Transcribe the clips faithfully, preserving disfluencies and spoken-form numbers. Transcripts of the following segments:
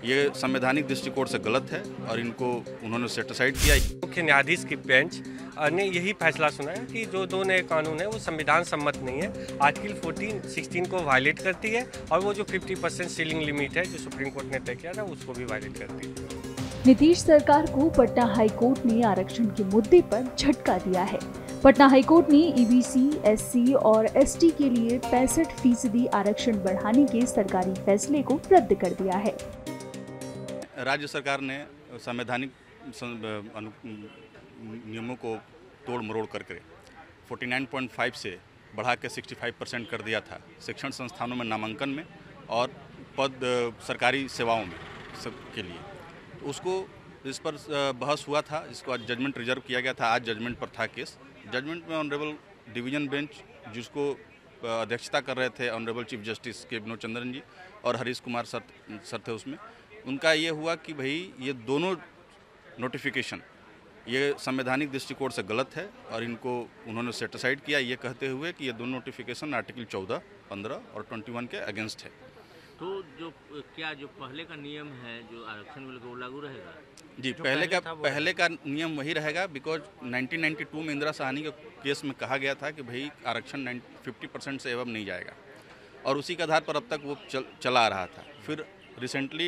ये संवैधानिक दृष्टिकोण से गलत है और इनको उन्होंने सेटिसाइड किया। मुख्य न्यायाधीश की बेंच ने यही फैसला सुनाया कि जो दो नए कानून है वो संविधान सम्मत नहीं है, आर्टिकल चौदह, सोलह को वायलेट करती है और वो जो पचास परसेंट सीलिंग लिमिट है जो सुप्रीम कोर्ट ने तय किया था उसको भी वायलेट करती है। नीतीश सरकार को पटना हाईकोर्ट ने आरक्षण के मुद्दे पर झटका दिया है। पटना हाईकोर्ट ने ईबीसी, एससी और एसटी के लिए पैंसठ फीसदी आरक्षण बढ़ाने के सरकारी फैसले को रद्द कर दिया है। राज्य सरकार ने संवैधानिक नियमों को तोड़ मरोड़ करके उनचास पॉइंट पाँच से बढ़ा के पैंसठ परसेंट कर दिया था शिक्षण संस्थानों में नामांकन में और पद सरकारी सेवाओं में सब के लिए। तो उसको इस पर बहस हुआ था, जिसको आज जजमेंट रिजर्व किया गया था। आज जजमेंट पर था केस। जजमेंट में ऑनरेबल डिवीजन बेंच, जिसको अध्यक्षता कर रहे थे ऑनरेबल चीफ जस्टिस के विनोद चंद्रन जी और हरीश कुमार सर सर थे उसमें, उनका ये हुआ कि भाई ये दोनों नोटिफिकेशन ये संवैधानिक दृष्टिकोण से गलत है और इनको उन्होंने सेटिसाइड किया, ये कहते हुए कि ये दोनों नोटिफिकेशन आर्टिकल चौदह, पंद्रह और इक्कीस के अगेंस्ट है। तो जो क्या जो पहले का नियम है जो आरक्षण बिल को लागू रहेगा? जी, पहले का पहले का नियम वही रहेगा, बिकॉज नाइनटीन नाइंटी टू में इंदिरा साहनी के केस में कहा गया था कि भाई आरक्षण पचास परसेंट से एवं नहीं जाएगा और उसी के आधार पर अब तक वो चल, चला आ रहा था। फिर रिसेंटली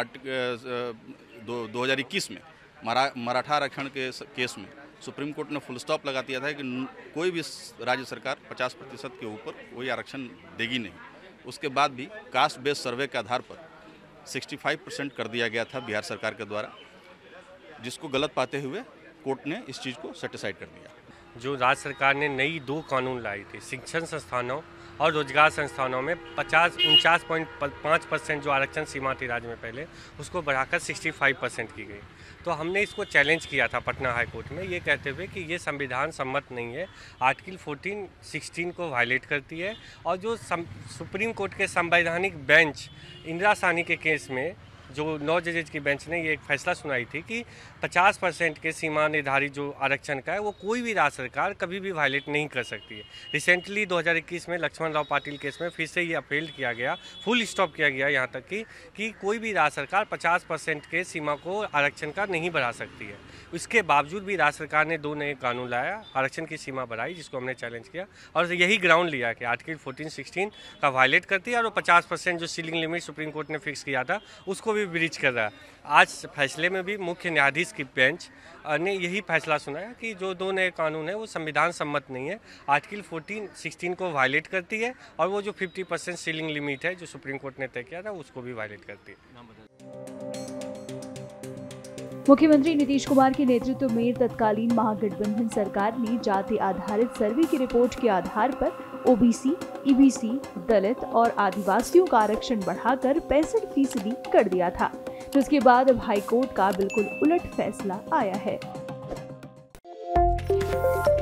दो हज़ार इक्कीस में मरा मराठा आरक्षण के केस में सुप्रीम कोर्ट ने फुल स्टॉप लगा दिया था कि कोई भी राज्य सरकार पचास प्रतिशत के ऊपर कोई आरक्षण देगी नहीं। उसके बाद भी कास्ट बेस्ड सर्वे के आधार पर पैंसठ परसेंट कर दिया गया था बिहार सरकार के द्वारा, जिसको गलत पाते हुए कोर्ट ने इस चीज़ को सेटिसाइड कर दिया। जो राज्य सरकार ने नई दो कानून लाई थी, शिक्षण संस्थानों और रोजगार संस्थानों में पचास उनचास पॉइंट पाँच परसेंट जो आरक्षण सीमा थी राज्य में पहले, उसको बढ़ाकर पैंसठ परसेंट की गई। तो हमने इसको चैलेंज किया था पटना हाई कोर्ट में, ये कहते हुए कि ये संविधान सम्मत नहीं है, आर्टिकल चौदह, सोलह को वायलेट करती है और जो सुप्रीम कोर्ट के संवैधानिक बेंच इंदिरा साहनी के केस में जो नौ जजेज की बेंच ने ये एक फैसला सुनाई थी कि पचास परसेंट के सीमा निर्धारित जो आरक्षण का है वो कोई भी राज्य सरकार कभी भी वायलेट नहीं कर सकती है। रिसेंटली दो हज़ार इक्कीस में लक्ष्मण राव पाटिल केस में फिर से ये अपील किया गया, फुल स्टॉप किया गया यहाँ तक कि कि कोई भी राज्य सरकार पचास परसेंट के सीमा को आरक्षण का नहीं बढ़ा सकती है। इसके बावजूद भी राज्य सरकार ने दो नए कानून लाया, आरक्षण की सीमा बढ़ाई, जिसको हमने चैलेंज किया और यही ग्राउंड लिया कि आर्टिकल चौदह, सोलह का वायलेट करती है और वो पचास परसेंट जो सीलिंग लिमिट सुप्रीम कोर्ट ने फिक्स किया था उसको भी ब्रीच कर रहा है। आज फैसले में भी मुख्य न्यायाधीश की बेंच ने यही फैसला सुनाया कि जो दो नए कानून है वो संविधान सम्मत नहीं है, आर्टिकल चौदह, सोलह को वायलेट करती है और वो जो पचास परसेंट सीलिंग लिमिट है जो सुप्रीम कोर्ट ने तय किया था उसको भी वायलेट करती है। मुख्यमंत्री नीतीश कुमार के नेतृत्व में तत्कालीन महागठबंधन सरकार ने जाति आधारित सर्वे की रिपोर्ट के आधार पर ओबीसी, ईबीसी, दलित और आदिवासियों का आरक्षण बढ़ाकर पैंसठ फीसदी कर दिया था, जिसके बाद अब हाईकोर्ट का बिल्कुल उलट फैसला आया है।